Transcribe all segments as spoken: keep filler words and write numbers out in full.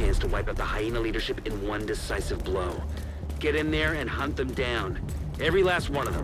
chance to wipe out the Hyena leadership in one decisive blow. Get in there and hunt them down. Every last one of them.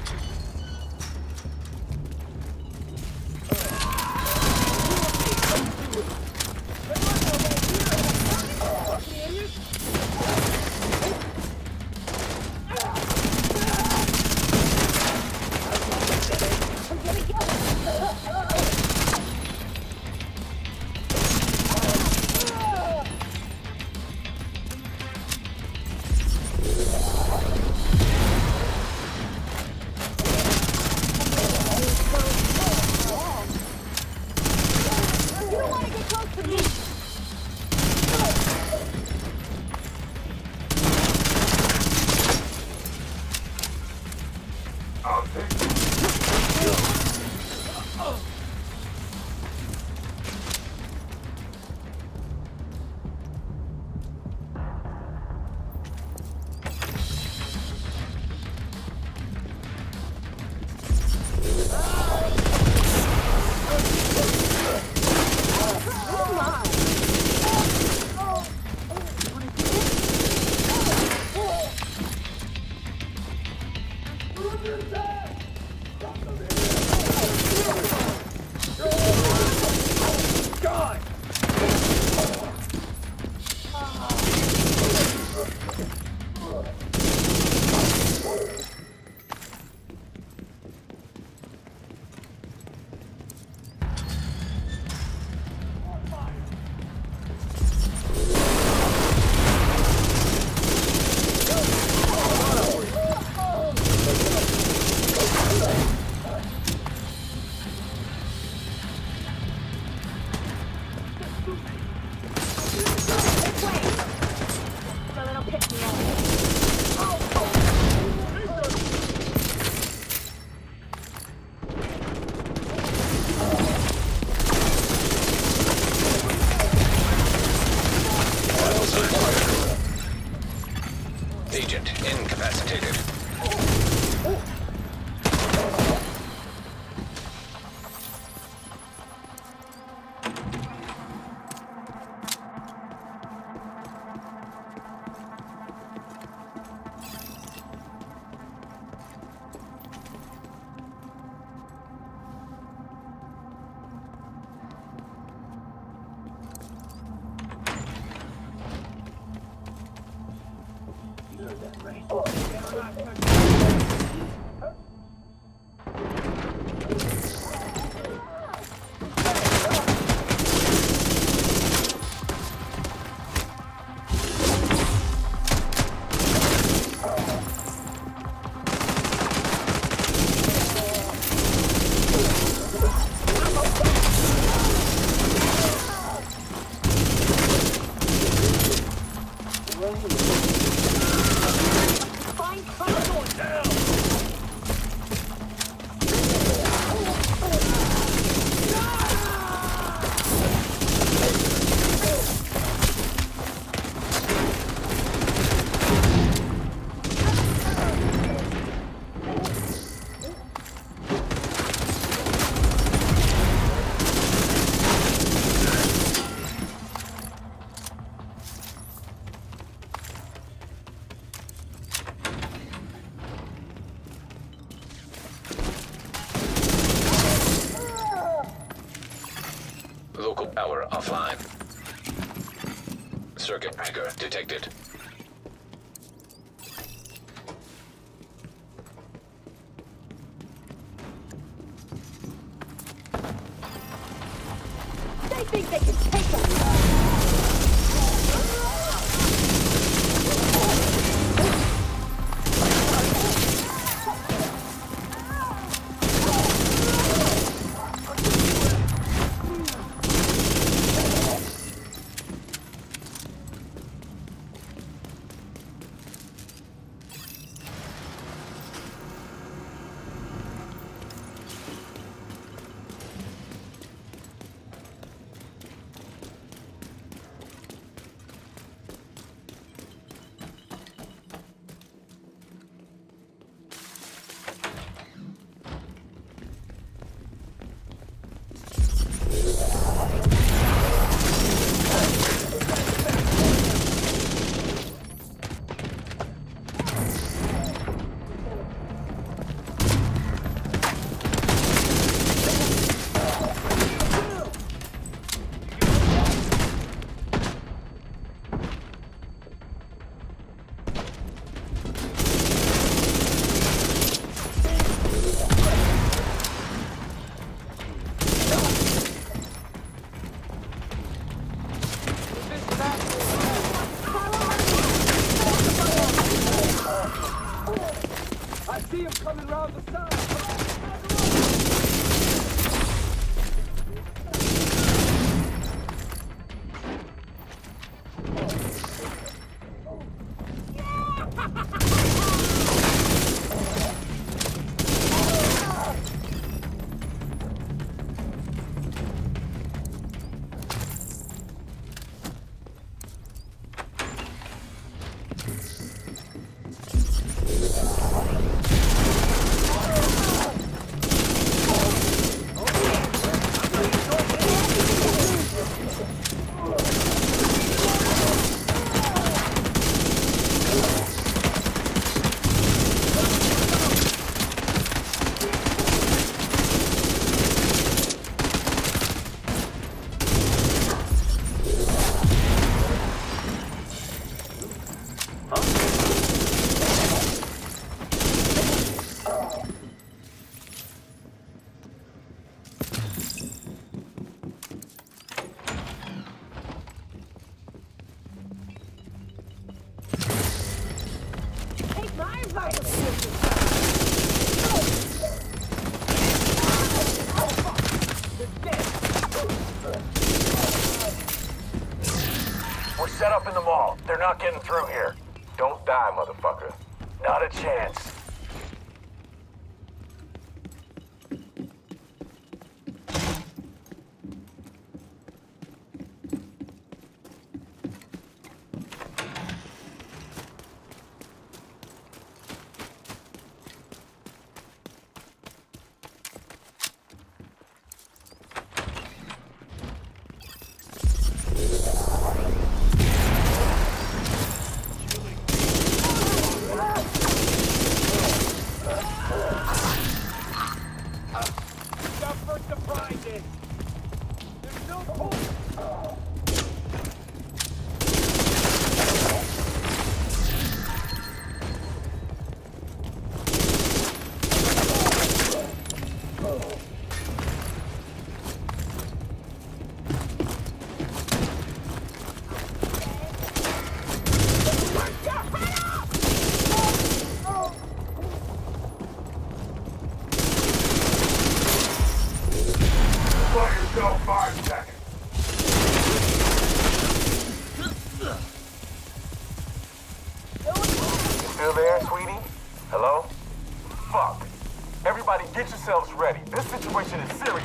Agent incapacitated. Local power offline. Circuit breaker detected. They think they can take us! see him coming round the side. We're set up in the mall. They're not getting through here. Don't die, motherfucker. Not a chance. Five seconds. Still there, sweetie? Hello? Fuck. Everybody get yourselves ready. This situation is serious.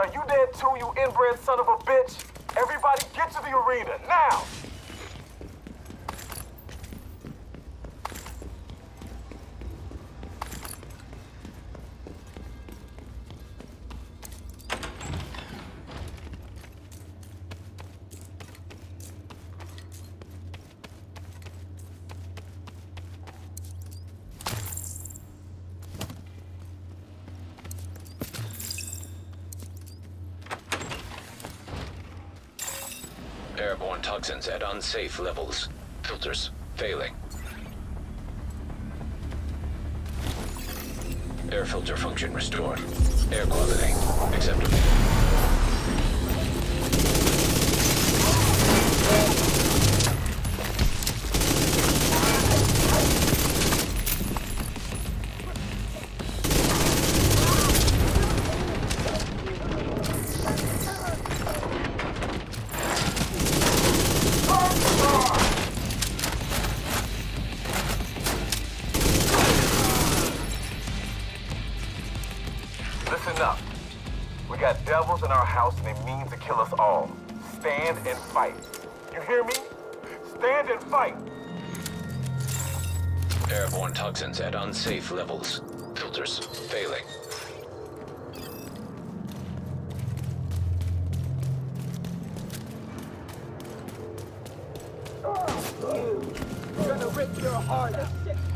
are you dead too, you inbred son of a bitch? Everybody get to the arena, now! Airborne toxins at unsafe levels. Filters failing. Air filter function restored. Air quality acceptable. Listen up. We got devils in our house and they mean to kill us all. Stand and fight. You hear me? Stand and fight! Airborne toxins at unsafe levels. Filters failing. You're gonna rip your heart out.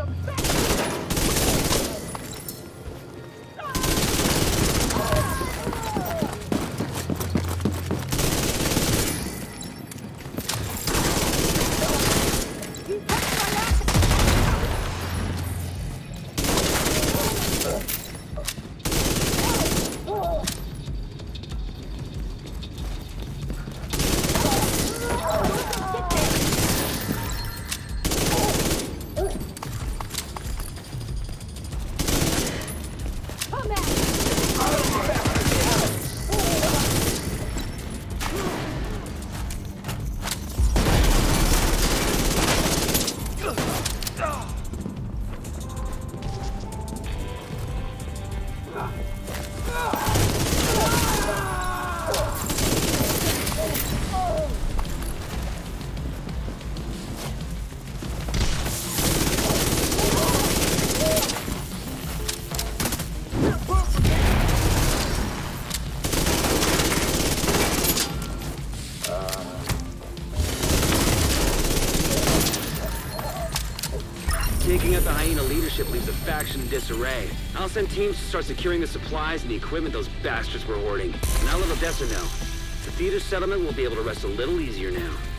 Taking out the Hyena leadership leaves the faction in disarray. I'll send teams to start securing the supplies and the equipment those bastards were hoarding. And I'll let Odessa know. The theater settlement will be able to rest a little easier now.